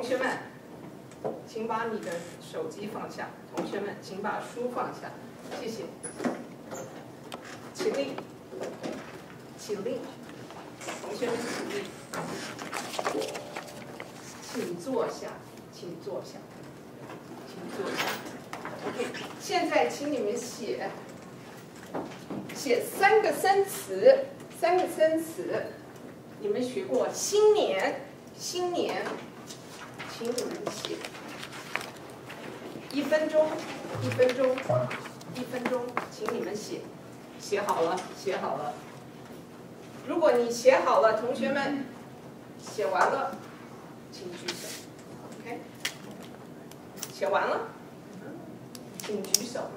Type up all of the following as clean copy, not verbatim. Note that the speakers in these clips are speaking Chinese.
学们，请把你的手机放下。同学们，请把书放下，谢谢。起立，起立，同学们起立，请坐下，请坐下，请坐下。OK， 现在请你们写3个生词，3个生词。你们学过新年，新年，请你们写。1分钟，1分钟，1分钟，请你们写。写好了，写好了。如果你写好了，同学们写完了，请举手。OK， 写完了，请举手。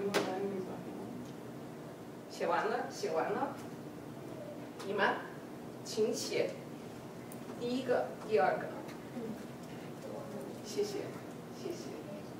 写完了，写完了。你们，请写第1个、第2个。谢谢，谢谢。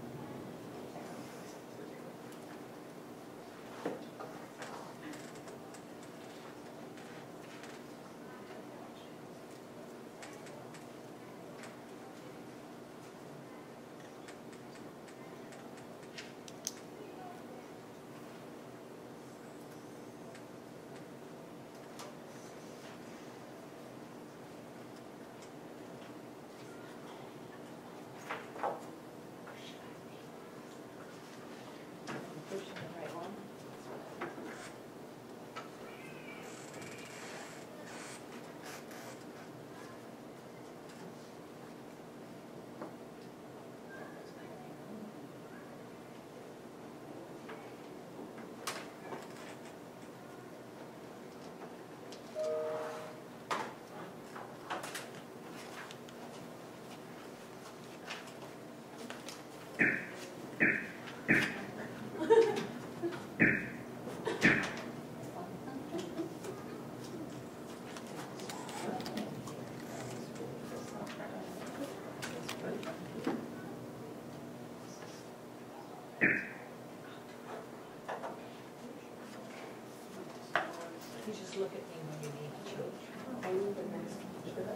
You just look at me when you need to change. I need the next picture.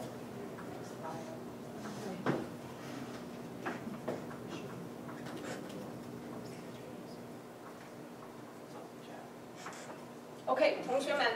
OK， 同学们，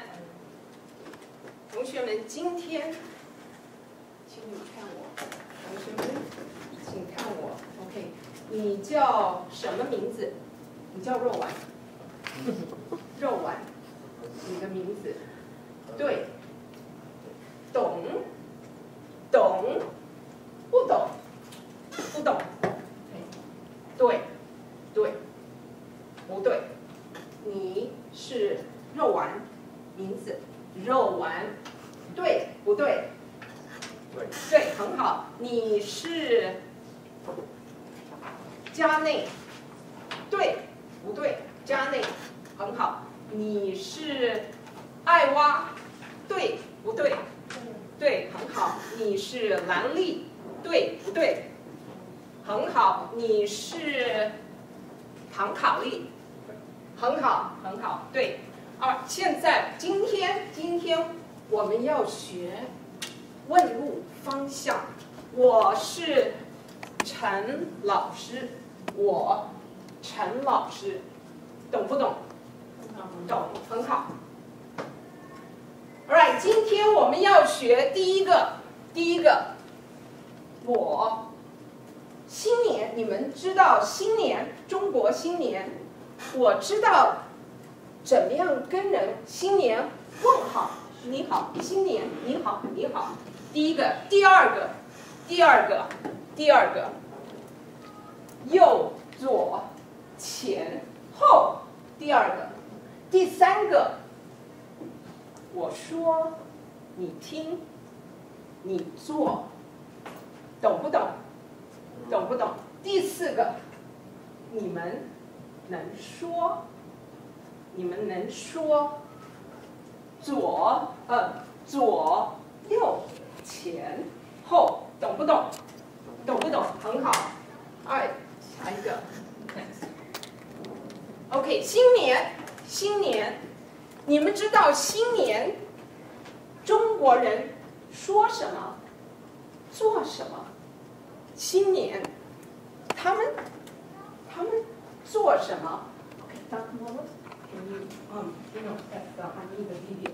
今天，请你看我，同学们，请看我。OK， 你叫什么名字？你叫肉丸。肉丸，你的名字。对。懂。懂。不懂。不懂。对。对。不对。你是肉丸，名字肉丸，对不对？对，对，很好。你是家内，对不对？家内，很好。你是爱蛙，对不对？对，很好。你是兰丽，对不对？很好。你是唐卡丽。很好，很好，对。现在今天我们要学问路方向。我是陈老师，我陈老师，懂不懂？懂，很好。Alright， 今天我们要学第一个，我新年，你们知道新年，中国新年。我知道怎么样跟人新年问好，你好，新年，你好，你好。第一个，第二个，右左前后，第二个，第三个，我说，你听，你做，懂不懂？懂不懂？第四个，你们能说，左右前后，懂不懂？懂不懂？很好。下一个 ，OK， 新年，你们知道新年中国人说什么，做什么？ 新年，他们做什么 ？Okay, Dr. Wallace, can you I need a video.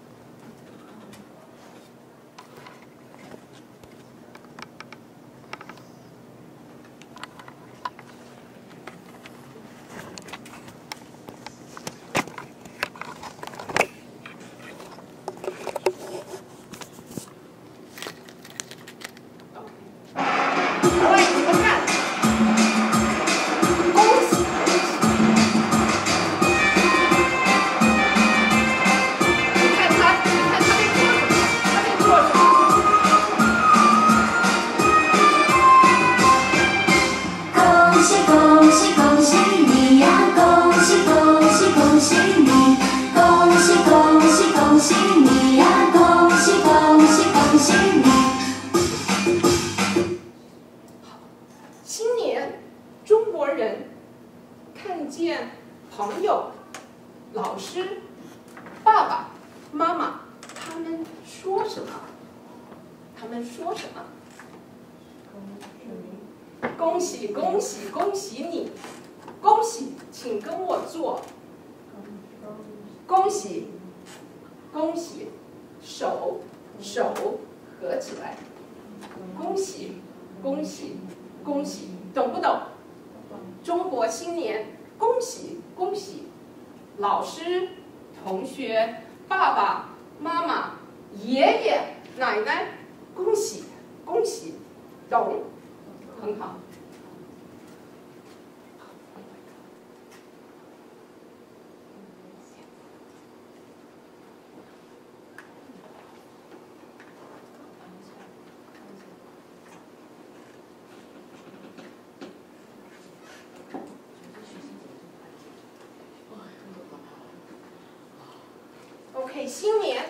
OK， 新年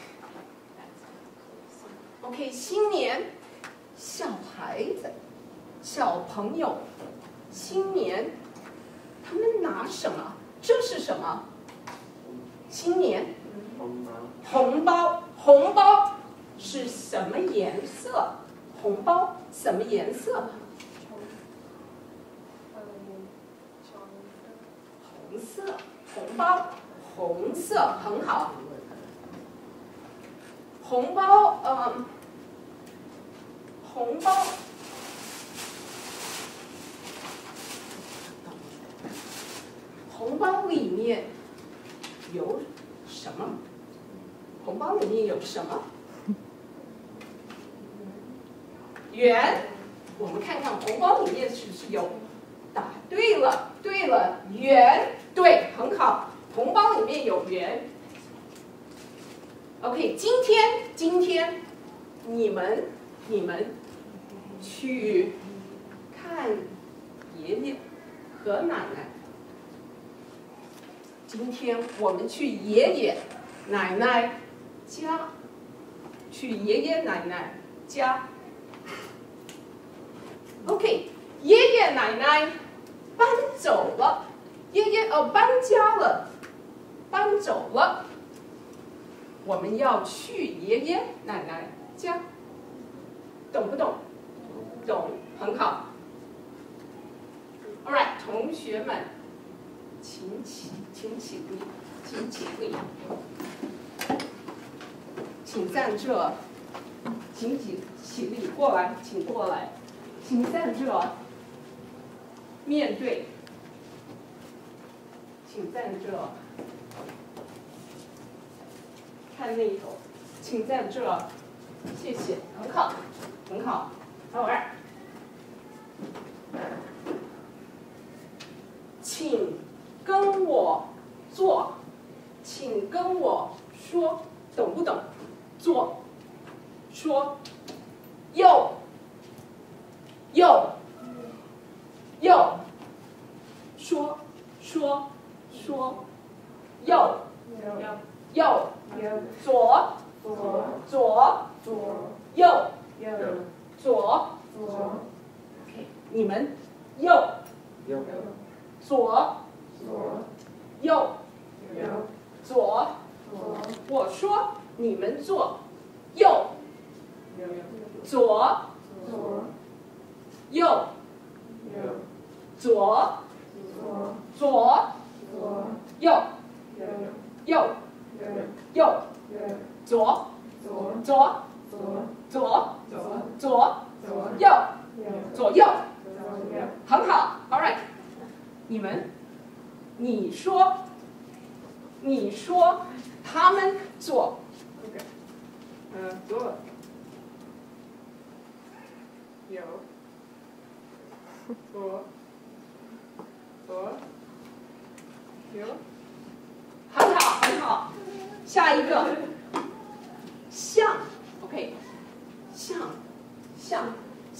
，OK， 新年，小孩子、小朋友，新年，他们拿什么？这是什么？新年，红包，红包是什么颜色？红包什么颜色？红色，红包，红色，很好。红包，红包，红包里面有什么？红包里面有什么？圆。我们看看红包里面是不是有？答对了，对了，圆，对，很好。红包里面有圆。OK， 今天你们去看爷爷和奶奶。今天我们去爷爷奶奶家，去爷爷奶奶家。OK， 爷爷奶奶搬走了，搬家了，搬走了。我们要去爷爷奶奶家，懂不懂？懂，很好。All right， 同学们，请起立，请站这，请起立，过来，请过来，请站这，面对，请站这。看那头，请在这，谢谢，很好，很好，好玩。请跟我做，请跟我说，懂不懂？做，说，又，说，右。左，右，左，OK， 你们右，左，右，左，我说你们做，右，左， 左，左，右，右，右，左，左，左，右，左右，很好。All right， 你说他们左，左，右，左，右，很好很好。下一个，向 ，OK， 向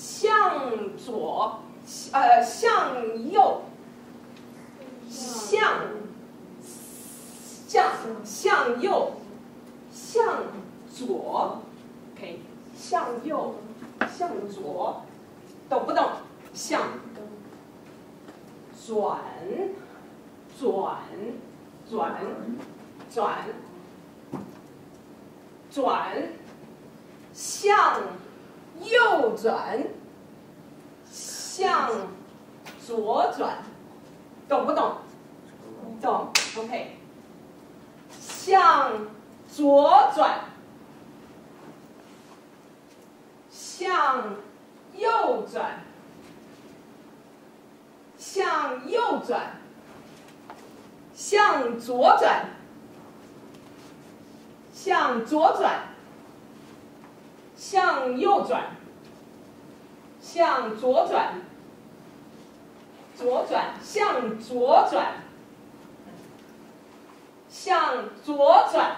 左，向右，向右，向左 ，OK， 向右，向左，懂不懂？向转，向右转，向左转，懂不懂？懂 ，OK。向左转，向右转，向右转，向左转，向左转，向右转，向左转，左转，向左转，向左转，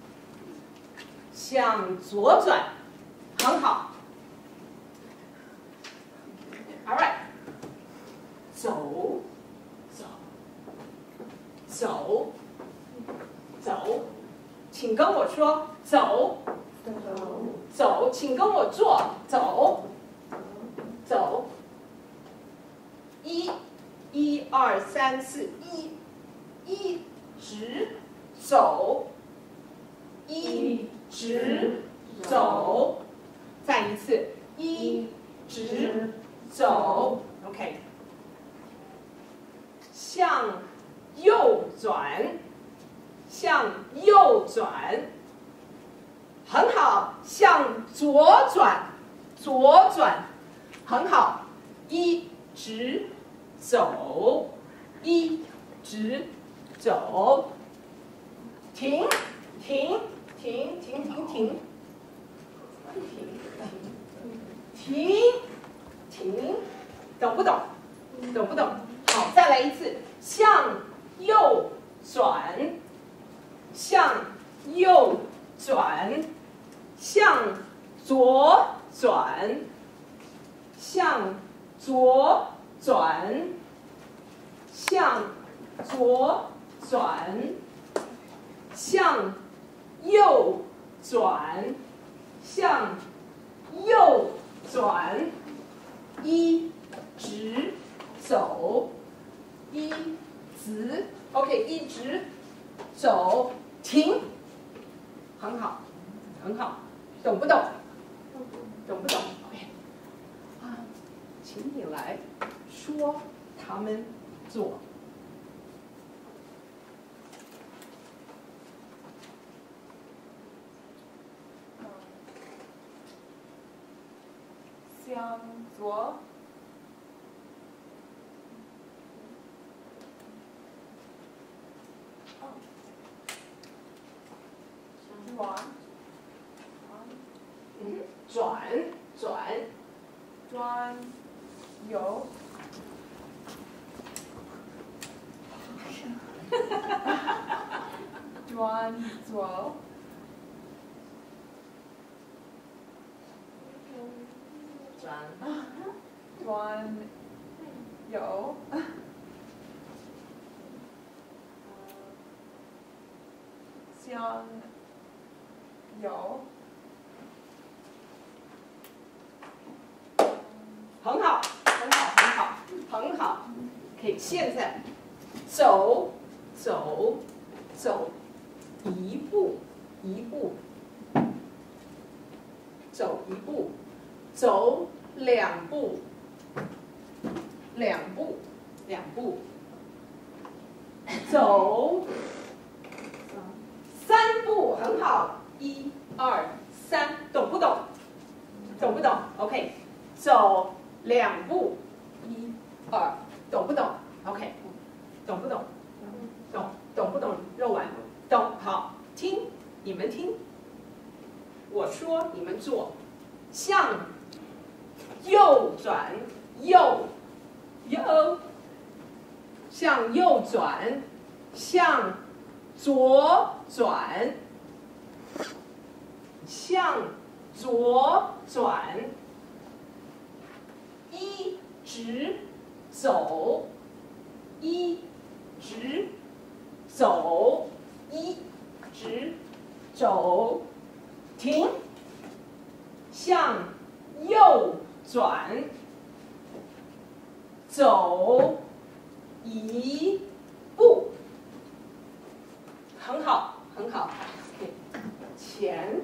向左转，很好。All right， 走，请跟我说走，请跟我做走。1、2、3、4，一直走，一直走，再一次，一直走 ，OK。向右转，向右转，很好。向左转，很好。一直走，一直走。停，懂不懂？好，再来一次。向右转，向右转，向左转，向左转，向左转，向右转，向右转，一直走，一直 OK， 一直走，停，很好，懂不懂？懂不懂 ？OK， 请你来说他们做。 向左，转右，转左，转右，向右。 很好。可以，现在走，一步，走一步，走2步， 2步，走3步，很好，1、2、3，懂不懂？懂不懂 ？OK， 走2步，1、2，懂不懂 ？OK， 懂不懂？懂不懂？肉丸，懂，好，听，你们听，我说你们做，向右转，右，向右转，向左转，向左转，一直走，一直走，一直走，停，向右转，走1步，很好，很好。前，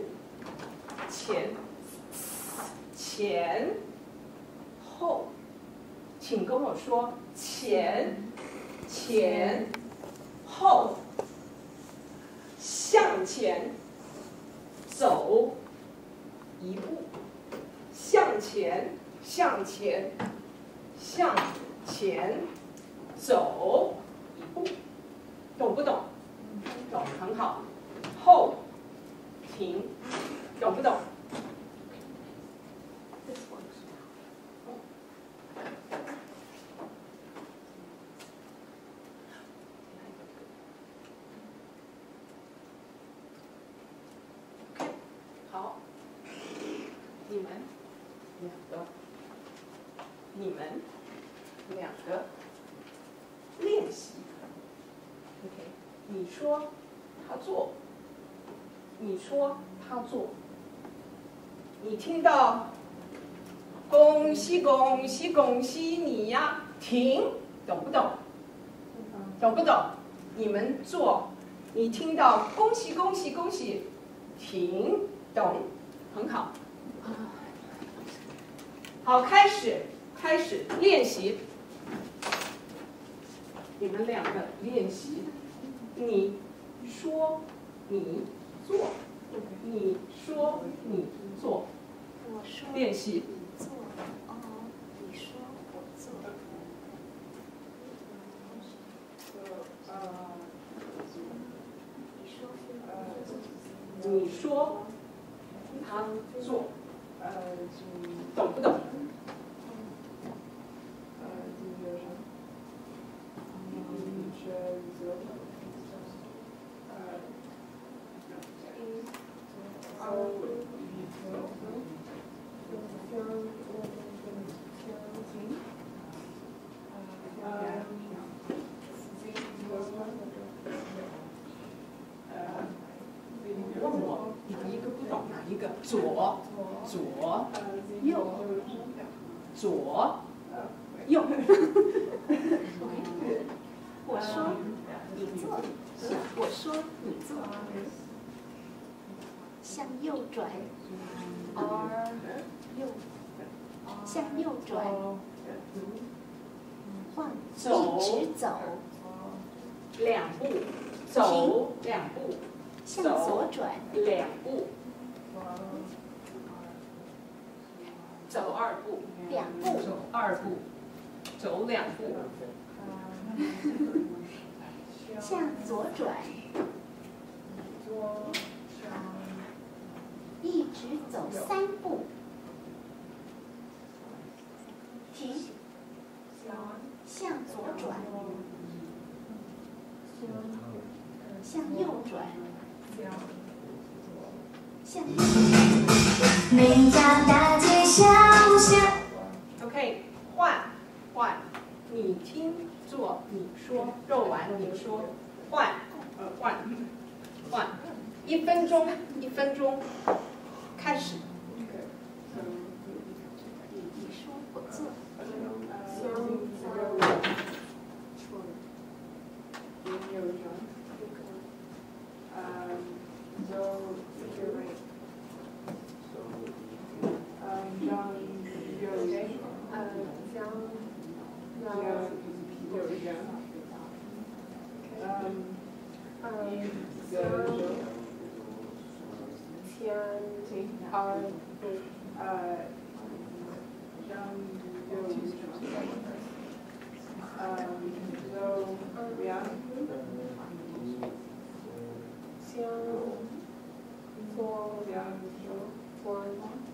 后，请跟我说前，后，向前走1步，向前走1步，懂不懂？懂，很好。后，停，懂不懂？好，你们两个练习。OK， 你说他做，你说他做，你听到恭喜恭喜恭喜你呀，停，懂不懂？懂不懂？你们做，你听到恭喜恭喜恭喜，停，懂，很好。好，开始练习。你们两个练习，你说你做，你说你做， 我说练习。 做，哦，你说我做。 你说他做，懂不懂？问我哪一个不懂，哪一个？左，右，左，右。 我说你做，我说你做，向右转，右，向右转，换， 走一直走 ，2步，走2步， 向左转 2步，走2步 ，2步， 走2步，走2步， 向左转，一直走3步，停，向左转，向右转，向右转。 每条大街小巷。 OK， 换，你听做，你说，肉丸你说，换，1分钟，开始。 你说我做， 香做